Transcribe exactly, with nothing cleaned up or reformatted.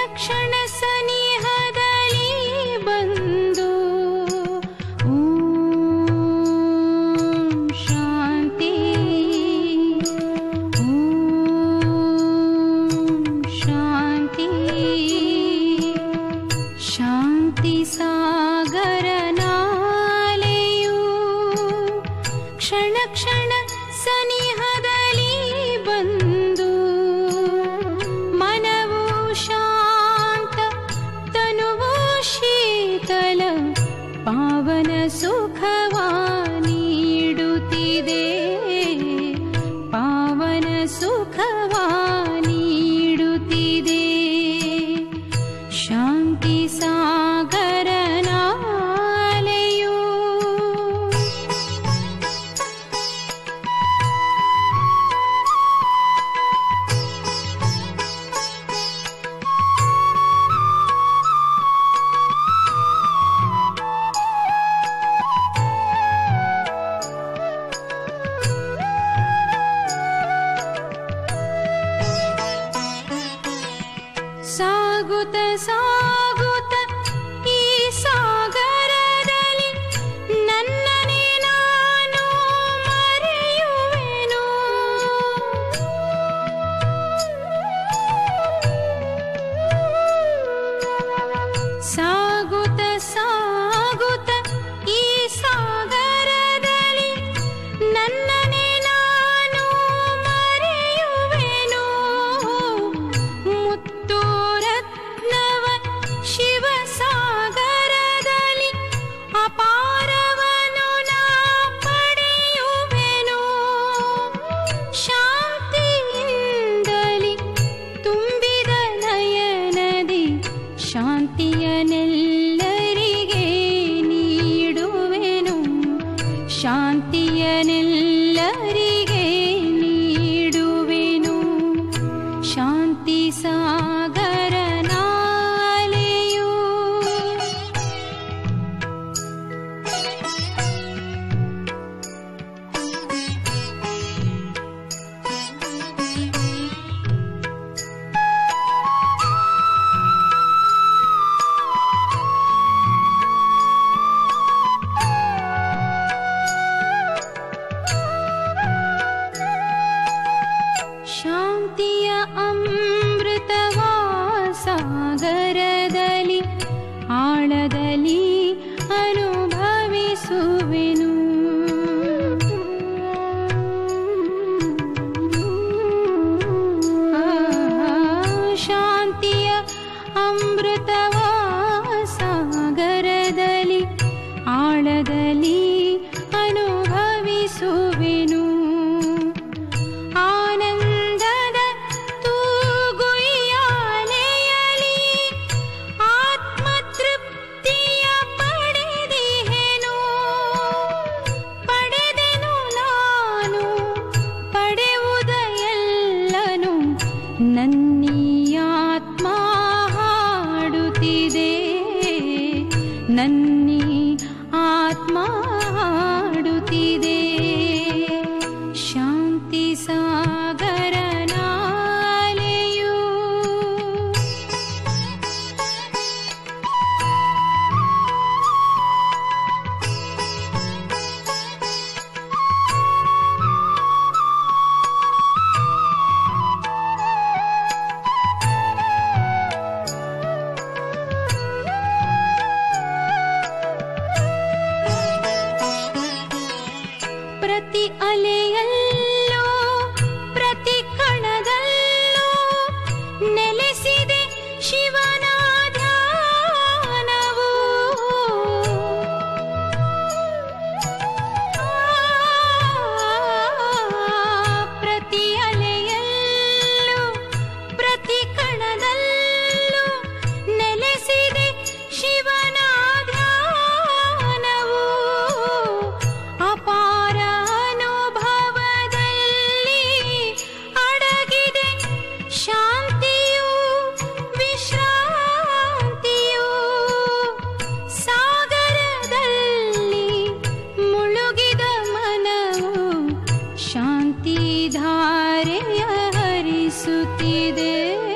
ಕ್ಷಣ ಸನಿಹದಲ್ಲಿ ಬಂದು ಓಂ ಶಾಂತಿ ಓಂ ಶಾಂತಿ ಶಾಂತಿ ಸಾಗರನಾಲೆಯು ಕ್ಷಣ ಕ್ಷಣ ಸನಿಹದಲ್ಲಿ ಬಂದು ಮನವು ಶಾಂತ ತನುವು ಶೀತಲ ಪಾವನ ಸುಖವ ನೀಡುತ್ತಿದೆ ಪಾವನ ಸುಖವ ನೀಡುತ್ತಿದೆ ಶಾಂತಿ ಸಾಗರನಾಲೆಯು ಸಾಗುತ್ತ ಸಾಗುತ್ತ ಈ ಸಾಗರದಲ್ಲಿ ನನ್ನನ್ನೇ ನಾನು ಮರೆಯುವೆನು ಸಾಗುತ್ತ ಸಾಗುತ್ತ ಈ ಸಾಗರದಲ್ಲಿ ನನ್ನನ್ನೇ ನಾನು ಮರೆಯುವೆನು ಮುತ್ತು ರತ್ನವ ಶಿವಸಾಗರದಲ್ಲಿ ಅಪಾರವನು ನಾ ಪಡೆಯುವೆನು ಶಾಂತಿಯಿಂದಲಿ ತುಂಬಿದ ನಯನದಿ ಶಾಂತಿಯನೆಲ್ಲರಿಗೆ ನೀಡುವೆನು ಶಾಂತಿಯನೆಲ್ಲರಿಗೆ ನೀಡುವೆನು ಶಾಂತಿ ಸಾಗರನಾಲೆಯು ಶಾಂತಿಯ ಅಮೃತವಾ ಸಾಗರದಲ್ಲಿ ಆಳದಲ್ಲಿ ಅನುಭವಿಸುವೆನು ಆ, ಶಾಂತಿಯ ಅಮೃತವಾ ಸಾಗರದಲ್ಲಿ ಆಳದಲ್ಲಿ ಅನುಭವಿಸುವೆನು ಆನಂದದ ತೂಗುಯ್ಯಾಲೆಯಲಿ ಆತ್ಮತೃಪ್ತಿಯ ಪಡೆದಿಹೆನು ಪಡೆದೆನು ನಾನು ಪಡೆಯುವುದೆಲ್ಲನು ನನ್ನೀ ಆತ್ಮ ಹಾಡುತ್ತಿದೆ ನನ್ನೀ ಆತ್ಮ ಹಾಡುತ್ತಿದೆ ಶಾಂತಿ ಸಾಗರನಾಲೆಯು ಪ್ರತಿ ಅಲೆಯಲ್ಲೂ ಪ್ರತಿ ಕಣದಲ್ಲೂ ನೆಲೆಸಿದೆ ಶಿವನ ಧ್ಯಾನವು ಪ್ರತಿ ಅಲೆಯಲ್ಲೂ ಪ್ರತಿ ಕಣದಲ್ಲೂ ನೆಲೆಸಿದೆ ಶಿವನ ಧ್ಯಾನವು ಅಪಾರ ಅನುಭವದಲ್ಲಿ ಅಡಗಿದೆ ಶಾಂತಿಯು ವಿಶ್ರಾಂತಿಯು ಸಾಗರದಲ್ಲಿ ಮುಳುಗಿದ ಮನವು ಶಾಂತಿ ಧಾರೆಯ ಹರಿಸುತ್ತಿದೆ